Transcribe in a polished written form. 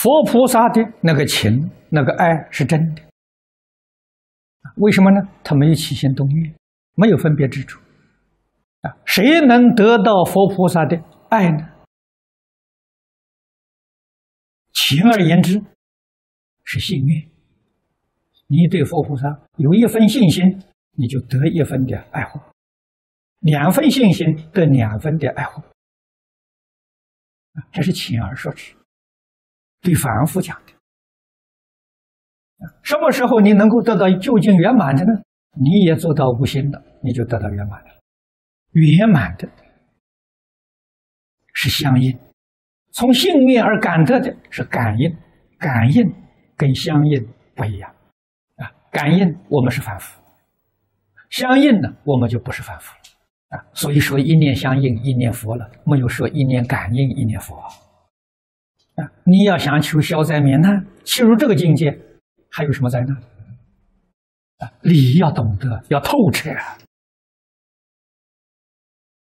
佛菩萨的那个情、那个爱是真的。为什么呢？他没有起心动念，没有分别执着。谁能得到佛菩萨的爱呢？简而言之，是信愿。你对佛菩萨有一分信心，你就得一分的爱护；2分信心得2分的爱护。这是浅而说之，对凡夫讲的。什么时候你能够得到究竟圆满的呢？你也做到无心了，你就得到圆满的了。圆满的是相应，从信念而感得的是感应，感应跟相应不一样感应我们是凡夫，相应呢我们就不是凡夫了所以说一念相应一念佛了，没有说一念感应一念佛你要想求消灾免难，进入这个境界，还有什么灾难理要懂得，要透彻